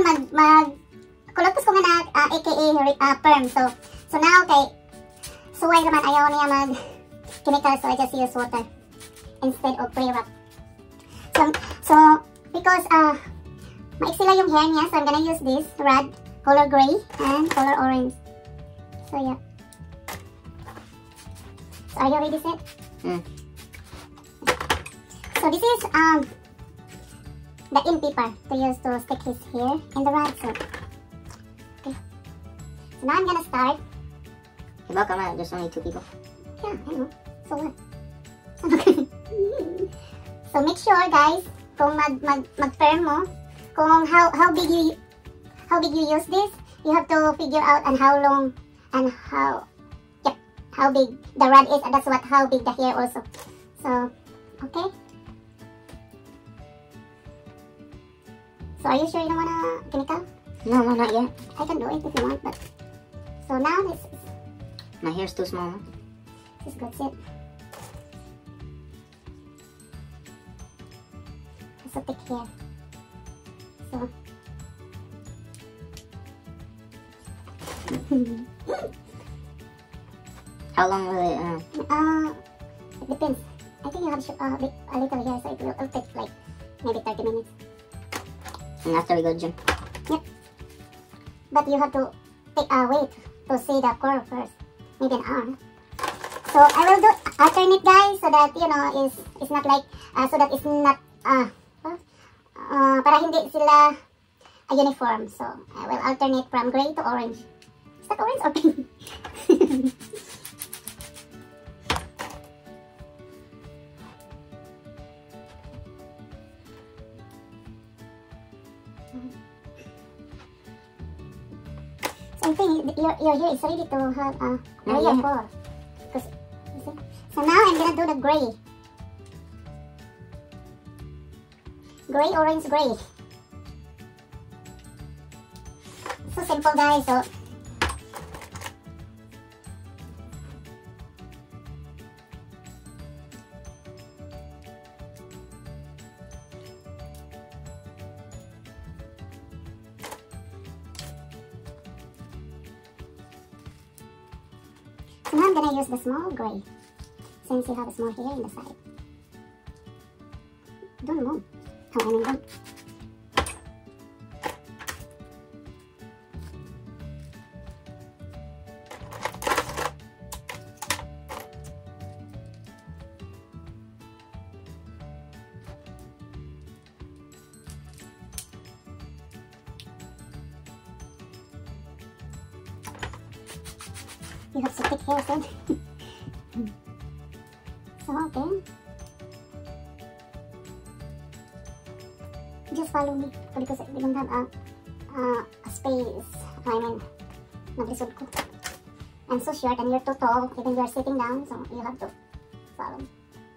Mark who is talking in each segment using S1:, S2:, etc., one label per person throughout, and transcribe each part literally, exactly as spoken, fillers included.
S1: karon mag mag kulutos ko nga na uh, aka uh, perm. So so now kay suway naman ayaw niya mag chemical, so I just use water instead of pre-wrap. So so because uh maiksila yung hair niya, so I'm gonna use this rod color gray and color orange. So yeah. So are you ready, Sid?
S2: Mm.
S1: So this is um the in paper to use to stick his hair in the rod. So okay. So now I'm gonna start.
S2: Diba ka man, there's only two people.
S1: Yeah, I know. So what? So make sure guys, kung mag mag mag-firm mo, kung how how big you how big you use this, you have to figure out and how long and how yep, how big the rod is, and that's what how big the hair also. So okay. So are you sure you don't wanna chemical?
S2: No, no, not yet.
S1: I can do it if you want, but so now this is
S2: My hair's too small.
S1: this is good. Sit. It's a thick hair. So
S2: How long will it, uh...
S1: uh it depends. I think you have uh, bit, a little hair, so it will, it'll take like maybe thirty minutes.
S2: And after we go gym?
S1: Yep. But you have to take a uh, wait to see the curl first. Maybe an hour. So I will do alternate guys, so that you know is it's not like uh, so that it's not uh, uh para hindi sila a uniform. So I will alternate from gray to orange. Is that orange or pink? So I think your, your hair is ready to have a uh, gray or four. Because, so now I'm gonna do the gray. Gray, orange, gray. So simple guys. So So now I'm gonna use the small gray, since you have a small hair in the side. Don't move. Oh, I mean, don't. You have to take care of it. So, okay. Just follow me because we don't have a, uh, a space. I mean, naglisod ko. I'm so short and you're too tall. Even you're sitting down, so you have to follow me.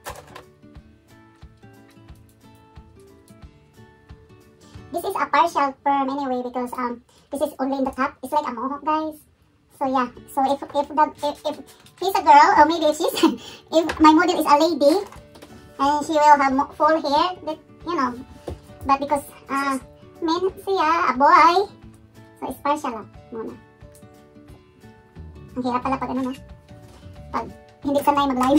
S1: This is a partial perm anyway because um this is only in the top. It's like a mohawk, guys. So yeah, so if if the if, if he's a girl, or maybe if she's if my model is a lady and she will have full hair, that you know, but because uh men siya a boy, so it's partial lang muna. Ang hirap pala pag ano na, pag hindi sanay mag-live.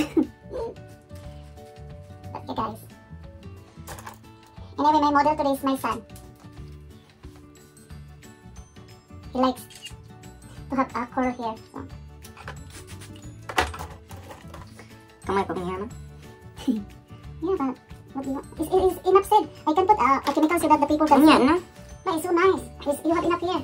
S1: But okay guys, anyway, my model today is my son. He likes to have a curl hair. So.
S2: Kamay pa kong hair, no?
S1: Yeah, but what do you want? It's, it's enough said. I can put uh, a chemical so that the people can
S2: Ano
S1: see.
S2: yan, no?
S1: No, it's so nice. It's, you have enough hair.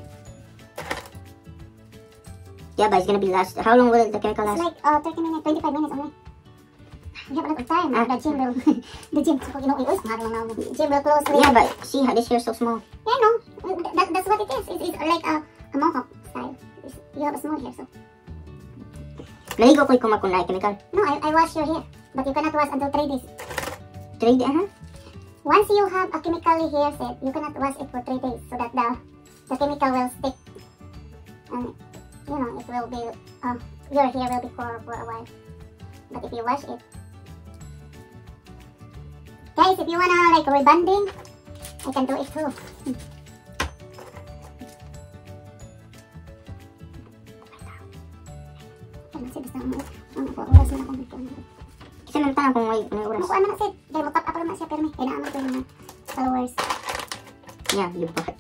S2: Yeah, but it's gonna be last. How long will the chemical
S1: It's
S2: last?
S1: like uh, thirty minutes, twenty-five minutes only. You have a lot of time.
S2: Ah.
S1: The gym will, the gym, you know, it's not now. The gym will close.
S2: Yeah, but see how this hair is so small.
S1: Yeah, no, that, that's what it is. It's, it's like a, a mohawk style. It's, you have a small hair, so.
S2: Naligo ko'y kumakunay chemical.
S1: No, I, I wash your hair, but you cannot wash until three days.
S2: Three days, uh-huh.
S1: Once you have a chemically hair set, you cannot wash it for three days so that the the chemical will stick, and you know it will be uh, your hair will be for for a while. But if you wash it, guys, if you wanna like rebonding, I can do it too. Ang ako, oras na akong dito.
S2: Kasi nang tanong kung may, may oras.
S1: Makuha na na siya. Dahil mag-top up na siya, pero may kailangan ko yung mga followers.
S2: Yeah, you bought.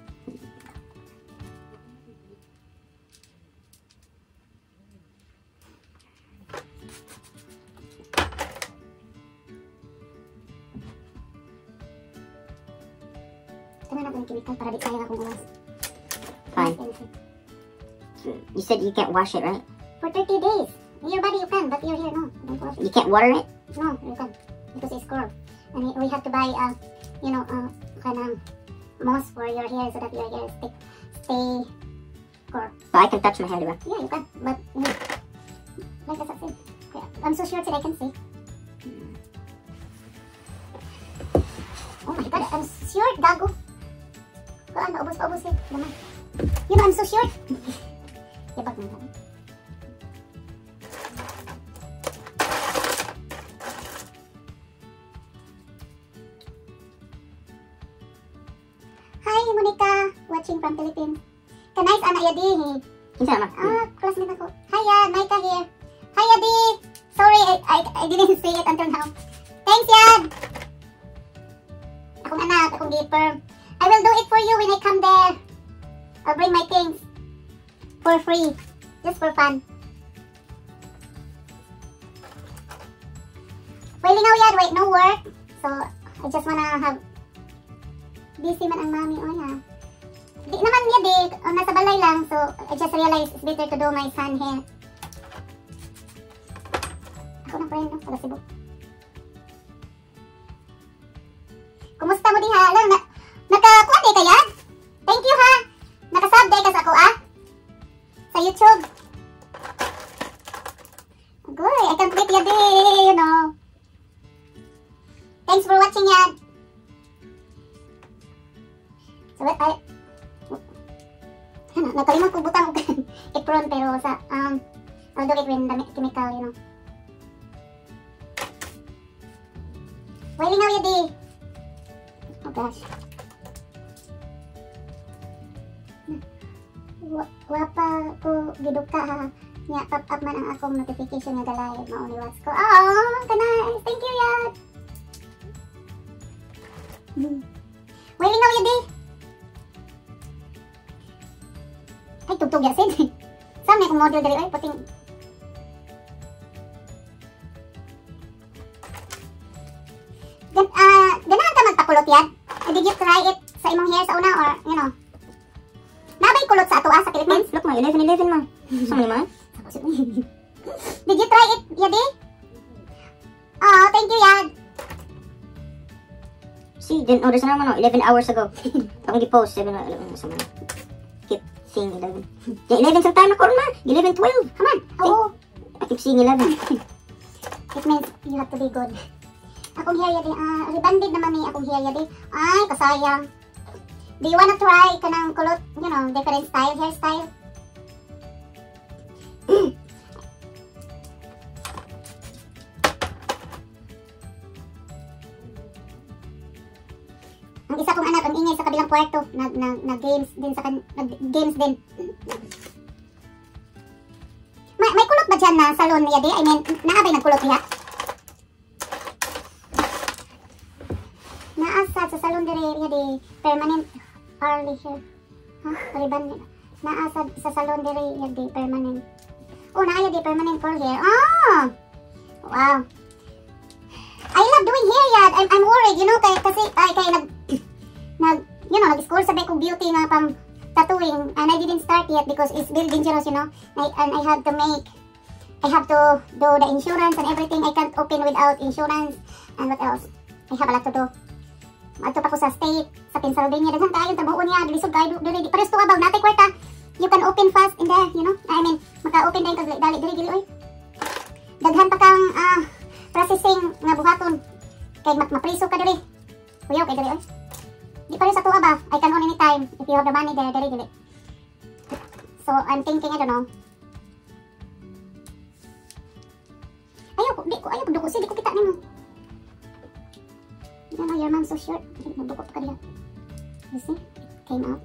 S1: Tama na ko yung chemical para di sayang akong oras.
S2: Fine. You said you can't wash it, right?
S1: For thirty days. In your body you can, but your hair, no. Don't wash it.
S2: You can't water it?
S1: No, you can. Because it's curved. And we- we have to buy, uh, you know, uh, kind of moss for your hair so that your hair stay, stay curved.
S2: So I can touch my hair, diba?
S1: Yeah, you can. But, you know, like that's it. Okay. I'm so sure that I can see. Oh my god, I'm sure, gago. Kuan, naubos-ubos eh. Naman. You know, I'm so sure. Yabag na lang. Hi, Monica. Watching from Philippines. Kanais, ana yadi.
S2: Kinsa naman?
S1: Ah, classmate ako. Hi, Yad. Maika here. Hi, Yadi. Sorry, I, I, I didn't see it until now. Thanks, Yad. Akong anak, akong giper. I will do it for you when I come there. I'll bring my things. For free. Just for fun. Well, now, Yad, wait, no work. So, I just wanna have... Busy man ang mami. Oh, yeah. Di naman yad eh. Oh, nasa balay lang. So, I just realized it's better to do my son hair. Ako ng friend, no? Taga Cebu. Kumusta mo diha? Alam, na, nakakuha di ka yan? Thank you ha. Nakasub di ka sa ako ah. Sa YouTube. Agoy, I can't wait yad eh, you know. Thanks for watching yad. So, what I... Ano, nakalimang ko butang apron pero sa, um, I'll do it with the chemical, you know. Wailing now yadi. Oh gosh. Wa- Wapa ko giduka ha. Nya pop up man ang akong notification nga galay mao ni watch ko. Oh, kanay. Thank you yad. Hmm. Wailing now yadi. Ay, tugtog ya sid. Saan may kong model dali ay pating. Gan ah, ganahan ka magpakulot yan? Uh, did you try it sa imong hair sa una or, you know? Nabay kulot sa ato ah, sa Philippines?
S2: Look ma, eleven eleven ma. Saan naman?
S1: Did you try it, Yadi? Oh, thank you, Yad.
S2: See, didn't notice na naman no, eleven hours ago. Akong gi-post, seven na, eleven na sa mga. Keep seeing eleven. Yeah, eleven sa time ako na. eleven twelve.
S1: Come on. Oo.
S2: I keep seeing eleven.
S1: It means you have to be good. Akong hair, Yadi. Ah, rebanded naman ni akong hair, Yadi. Ay, kasayang. Do you wanna try kanang kulot, you know, different style, hairstyle? Ang isa kong anak, ang ingay sa kabilang kwarto. Nag, nag, nag games din sa kan, nag games din. May, may kulot ba dyan na salon niya di? I mean, naabay nagkulot niya? Naasad sa salon dire niya di permanent early hair. Ha? Pariban niya. Naasad sa salon dire niya di permanent. Oh, naaya di permanent curl hair. Ah! Wow. I love doing hair yad. I'm, I'm worried, you know, kay, kasi, ay, kay nag, nag, you know, nag-score sabi ko beauty nga pang tattooing, and I didn't start yet because it's very dangerous, you know, I, and I have to make, I have to do the insurance and everything. I can't open without insurance, and what else? I have a lot to do. Magto pa ko sa state, sa Pennsylvania, daghang kayo, trabaho niya, lisod kayo, dili, pares to abaw, natay kwarta, you can open fast in there, you know, I mean, maka-open din kag dali, dili, dili, oy. Daghan pa kang, ah, processing nga buhaton, kay mapriso ka dili, kuyaw kay dili, oy. Di pa rin sa tuwa ba? I can own anytime if you have the money there, dali, dili. So, I'm thinking, I don't know. Ayaw ko, di ko, ayaw ko, duko siya, di ko kita nimo. You know, your mom's so short. Nagdukot ka diya. You see? It came out.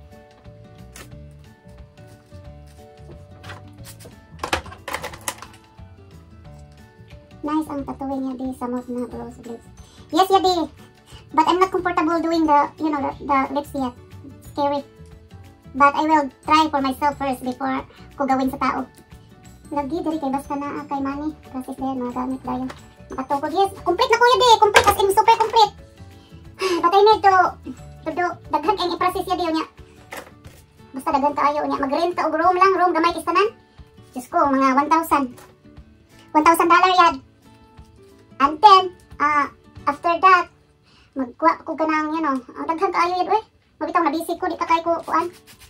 S1: ang tattooing yadi sa mouth na rose lips. Yes, yadi. But I'm not comfortable doing the, you know, the, the lips yet. Scary. But I will try for myself first before ko gawin sa tao. Lagi, diri kay basta na kay Manny. Process na yan, mga gamit dayon. Makatukod. Yes, complete na ko yadi. Complete as in super complete. But I need to, to do, daghan kayong i-process yadi yun niya. Basta daghan kaayo niya. Mag-rent ka og room lang, room gamay kistanan. Diyos ko, mga one thousand. one thousand dollar yan. And then, uh, after that, magkuha ko ka ng, you know, ang daghan kaayo yan, uy. Mabitaw na busy ko, di ka kay ko, kuan.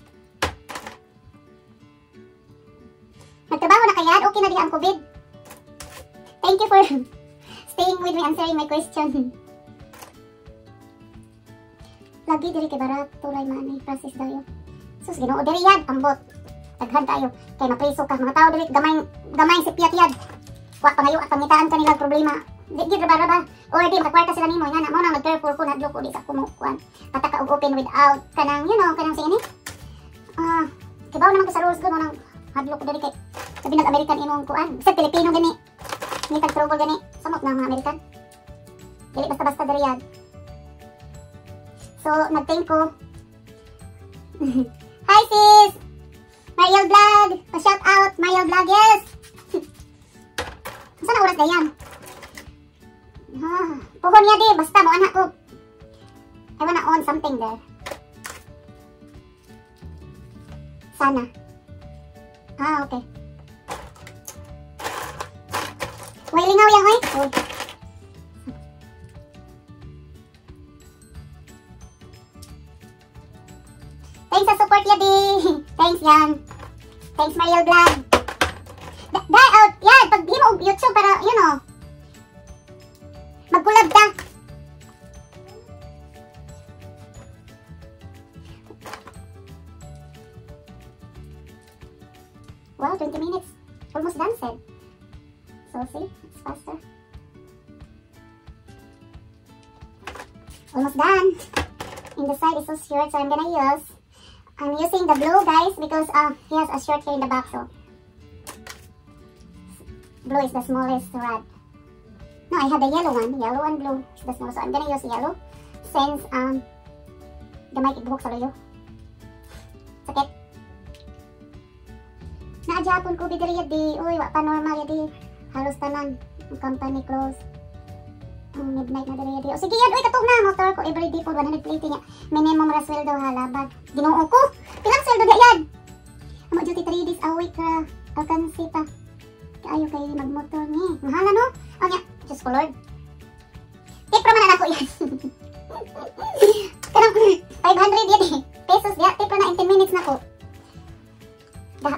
S1: Nagtrabaho na kaya, okay na di ang COVID. Thank you for staying with me, answering my question. Lagi diri kay barat, tulay man, process dayo. Sus, ginoo diri yan, ambot. Daghan tayo, kay mapriso ka. Mga tao dili, gamay, gamay si piyat yan. Wa pangayo at pangitaan ka nilang problema. Di, di, raba, raba. Or di, makakwarta sila nimo. Nga na, mo na, mag-careful ko, nadlo ko, di sa kumukuan. Pataka og open without, kanang, you know, kanang sini. Ah, uh, kibaw naman ko sa rules ko, mo nang hadlo ko diri kay, sabi nag-American imong kuan. Isa, Pilipino gani. Hindi tag-trouble gani. Samot na mga American. Dili, basta-basta diri yan. So, nag-thank ko. Hi sis! Mariel Vlog! Pa-shout out! Mariel Vlog, yes! Saan na oras na yan? Ah, puhon niya di, basta mo anak ko. I wanna on something there. Sana. Ah, okay. Way lingaw yan, oy. Uy. Thanks sa support, Yadi. Thanks, yan. Thanks, Mariel Vlog. Die out. Yan, pag di mo YouTube para, you know, magkulab ka. Wow, twenty minutes. Almost done, said. So, see, it's faster. Almost done. In the side is so short, so I'm gonna use, I'm using the blue, guys, because uh, he has a short hair in the back, so. Blue is the smallest rod. No, I have the yellow one. Yellow and blue is the smallest. So I'm gonna use yellow since um the mic ibuhok sa layo. Sakit. Naadjapon ko bidiri yadi. Uy, wa pa normal yadi. Halos tanan. Ang company close. Ang midnight na diri yadi. O sige yan, uy, katog na. Motor ko everyday po one hundred twenty niya. Minimum ra sweldo halabag. Ginoo ko. Pilang sweldo di yan? Amo duty three days a week ra. Alkansi pa. Ayaw kayo magmotor ni. Mahala no? O nga, Diyos ko Lord. Tip naman na ako yan. Karang five hundred yan eh. Pesos diya. Tip na in ten minutes na ko. Daha.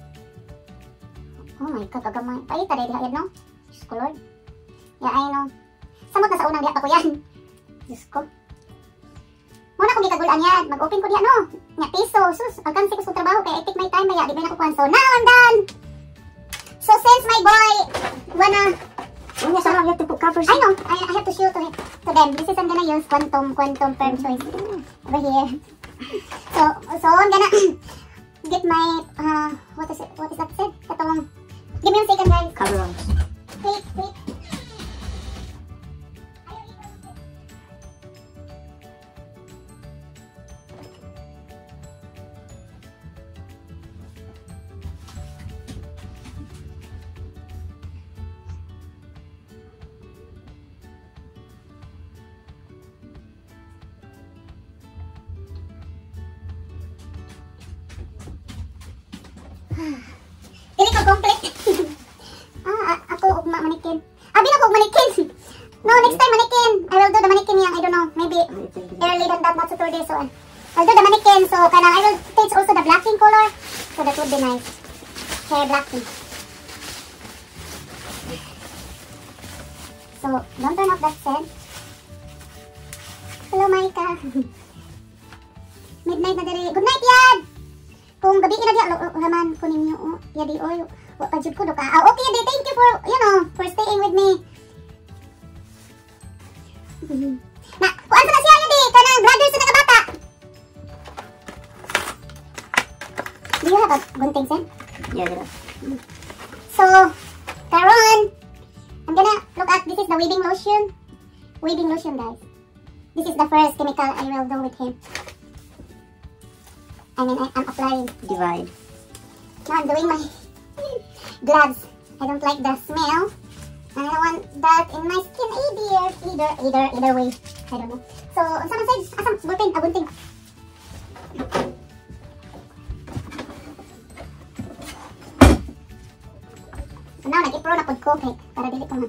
S1: Oh my God, kagamay. Paita rin diha yan no? Diyos ko Lord. Ya, ay no. Samot na sa unang diha pa ko yan. Diyos ko. Muna kong gikagulan yan. Mag-open ko diya no. Nga piso. Sus, alkansi ko sa trabaho kaya I take my time ba ya. Di ba na kukuhan. So now I'm done. So since my boy wanna,
S2: When you have to put covers.
S1: I know, I, I have to show to, to them. This is I'm gonna use quantum quantum firm choice over here. So so I'm gonna get my uh what is it? What is that said? Katong, give me a second, guys.
S2: Cover on.
S1: Wait, wait. Dili ko complete. ah, ako ug manikin. Abi na ko manikin. No, next time manikin. I will do the manikin yang I don't know, maybe early than that, not Saturday, so I'll do the manikin. So kana I will teach also the blacking color. So that would be nice. Hair blacking. So don't turn off that scent. Hello, Maika. Midnight na diri. Good night, Yad. Kung gabi na diya, raman ko ninyo, oh, yadi, oy, wa pa jud ko do ka. Ah, okay, yadi, thank you for, you know, for staying with me. Na, kuan sa siya yadi, kanang brother sa nagabata. Do you have a gunting, Sen?
S2: Yeah, yeah.
S1: So, karon, I'm gonna weaving lotion, guys. This is the first chemical I will do with him. I mean, I, I'm applying.
S2: Divide.
S1: Now I'm doing my gloves. I don't like the smell. And I don't want that in my skin either. Either, either, either way. I don't know. So, unsa man side? Asam, ballpen, abunting. So now, nag-ipro na pod ko kay para dili pa man.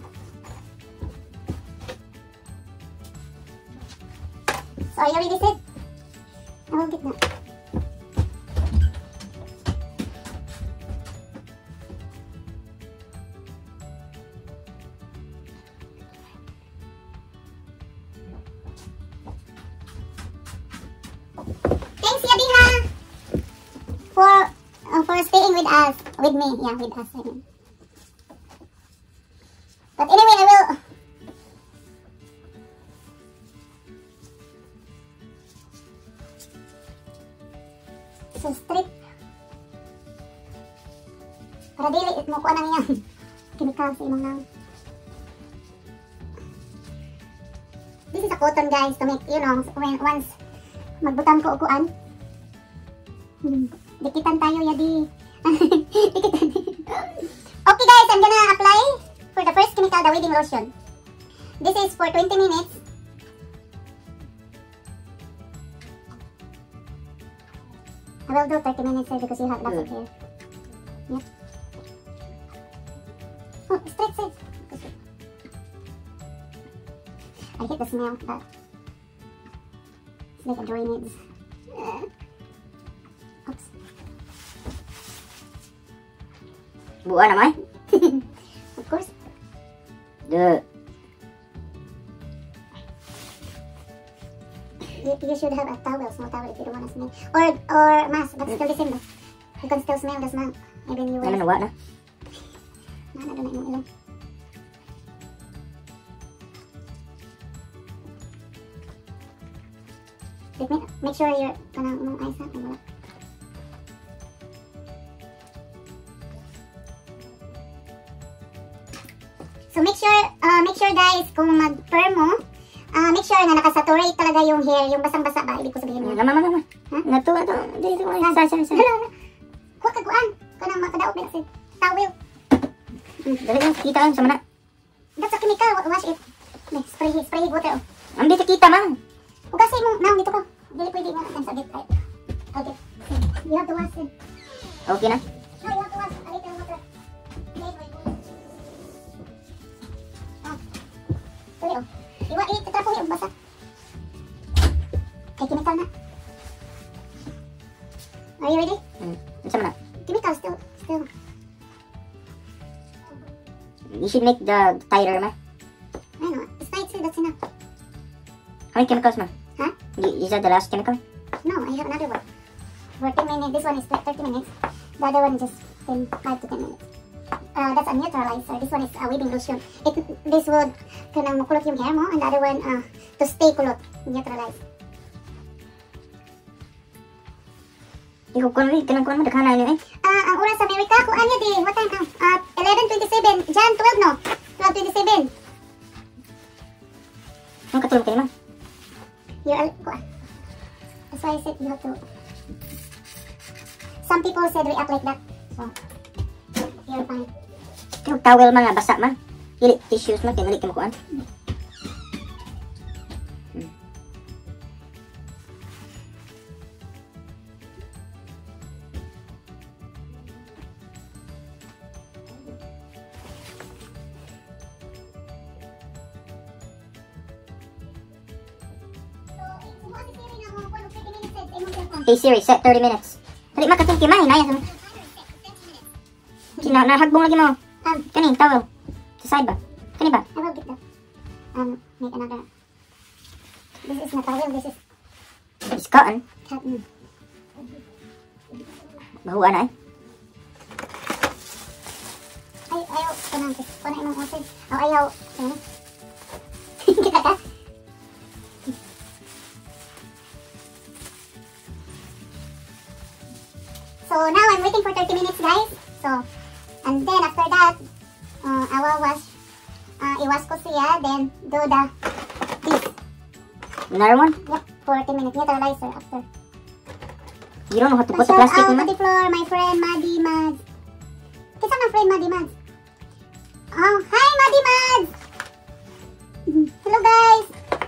S1: So, are you ready, Sid? I will get that. Thanks, Yadiha, for uh, for staying with us, with me, yeah, with us. I mean. But anyway, I will. So strip. Para dili mo ko anang yang chemical sa imong nang. This is a cotton, guys, to make, you know, when once magbutang ko uguan. Hmm. Dikitan tayo, Yadi. Dikitan. Okay, guys, I'm gonna apply for the first chemical, the weaving lotion. This is for twenty minutes. I will do thirty minutes, sir, because you have lots of hair. Yep. Oh, straight side. I hate the smell, but it's like a drainage. Uh, oops.
S2: Buwan naman.
S1: Of course.
S2: Duh.
S1: You, you should have a towel, small towel, if you don't want to smell. Or or mask, but still the same. You can still smell the smell. Maybe you will.
S2: Ano nawa na?
S1: No, no, no, no, no. Make, make sure you're kanang mong eyes ha. Wala. So make sure, uh, make sure guys, kung mag-perm mo, uh, make sure na nakasaturate talaga yung hair, yung basang-basa ba, ibig ko sabihin mo.
S2: Mama, mama, mama.
S1: Ha?
S2: Natuwa to. Dito ko. Sa, sa, sa.
S1: Hala, hala. Huwag kaguan. Kanang makadaot na kasi. Towel.
S2: Hmm, dali lang. Kita lang sa mana.
S1: That's a chemical. Wash it. Okay, spray, spray water. Oh.
S2: Ang dito kita, mang.
S1: Hugasin mo. Now, dito ko. Dili pwede nga. Ang sagit. Okay. You have to wash it.
S2: Okay na.
S1: No, you have to wash a little water. Wait, wait, wait. Ah. Tuloy, oh. Iwa, itatrapo yung basa. Ay, chemical na. Are you ready?
S2: Hmm. Sa mana?
S1: Chemical still. Still.
S2: You should make the tighter, ma.
S1: I know. It's tight, sir. That's enough.
S2: How many chemicals, ma?
S1: Huh?
S2: Is that the last chemical?
S1: No, I have another one. For ten minutes. This one is thirty minutes. The other one is just ten, five to ten minutes. Uh, that's a neutralizer. This one is a weaving lotion. It, this would kanang makulot yung hair mo, and the other one uh, to stay kulot, neutralize.
S2: Ikaw ko na rin. Kanang kuwan mo. Dakana niyo eh.
S1: Ah, ang oras sa Amerika, kung ano di, what time now? Uh, eleven twenty-seven. Jan, twelve no? twelve twenty-seven.
S2: Ang katulog kayo, ma.
S1: You're, uh, that's why I said you have to. Some people said react like that. So, you're fine.
S2: Yung towel, ma nga. Basa, ma. Dili, tissues, ma. Kaya dali ka makuan. Hmm. Hey Siri, set thirty minutes. Dali ma katong kimay na yan. Kina nahagbong lagi mo.
S1: Um,
S2: Kani towel. Sa side ba? Kani ba?
S1: I will get that. Um, make another. This is not towel, this is
S2: It's cotton.
S1: cotton.
S2: Bahuan na eh.
S1: Ay, ayaw, kanang, kanang imong osin. Oh, ayaw. Ano? Kita ka? So now I'm waiting for thirty minutes, guys. So, and then after that, uh, I will wash, uh, i-wash ko siya, then do the
S2: Another one?
S1: Yep, forty minutes. Neutralizer after.
S2: You don't know how to put the
S1: Shout
S2: plastic
S1: out
S2: in
S1: to
S2: it?
S1: the floor, my friend Maddie Mads. Kinsa my friend Maddie Mads? Oh, hi Maddie Mads! Hello guys!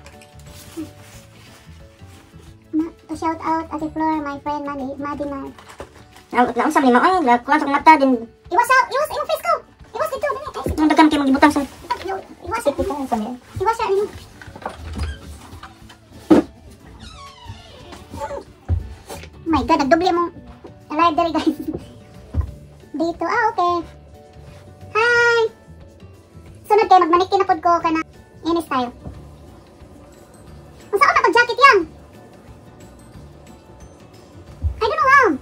S1: Ma- to shout out at the floor, my friend Maddie, Maddie Mads.
S2: Naunsa man mo ay, kuan sa mata din.
S1: Iwas out! Iwas! Iwas face ko! Iwas dito! Dali! Ay,
S2: Nung daghan kay magibutang sa.
S1: Iwas siya! Iwas siya! Ano? Oh my god, nagdoble mong alive dali guys. Dito, ah okay. Hi! Sunod kayo, magmanikin na pod ko ka na ini style. Kung saan na pag-jacket yan? I don't know how.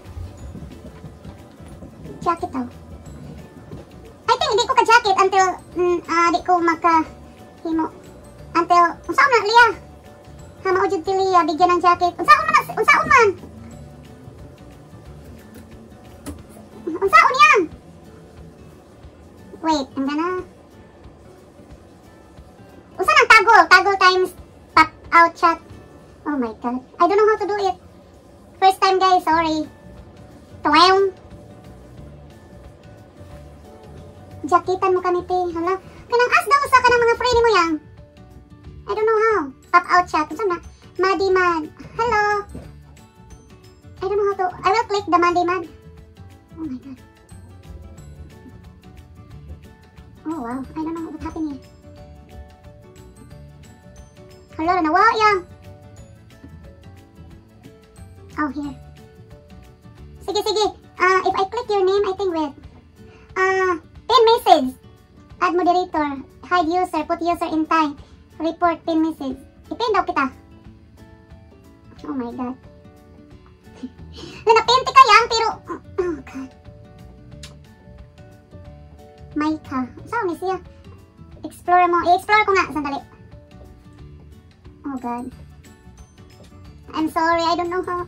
S1: Jacket daw. I think hindi ko ka-jacket until mm, uh, di ko magka-himo. Until, kung saan na, Lia? Ha, maujud ti Lia, bigyan ng jacket. Kung saan man, kung saan man? Unsaon yan? Wait, ang gana. Unsa nang tagol? Tagol times pop out chat. Oh my god. I don't know how to do it. First time guys, sorry. Tuwang. Jakitan mo kami te. Hala. Kanang as daw sa kanang mga friend mo yang. I don't know how. Pop out chat. Unsa na? Maddie Mad. Hello. I don't know how to. I will click the Maddie Mad. Oh my god. Oh wow, I don't know what happened here. Hello, nawa yang. Oh, here. Sige, sige. Uh, if I click your name, I think with uh, pin message. Add moderator. Hide user. Put user in time. Report pin message. Ipin daw kita. Oh my god. Nanapinti ka yan, pero... Oh, God. Maika. Saan ni siya? Explore mo. I-explore ko nga. Sandali. Oh, God. I'm sorry. I don't know how...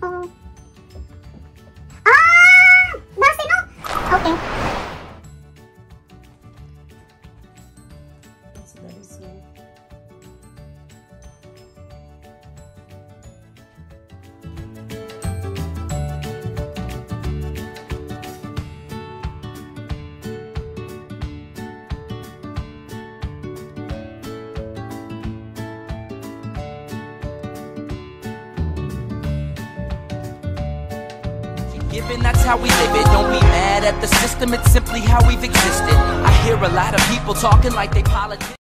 S1: Ah! Basi, no? Okay.
S3: It's very slow.
S4: Given that's how we live it, don't be mad at the system, it's simply how we've existed. I hear a lot of people talking like they politics.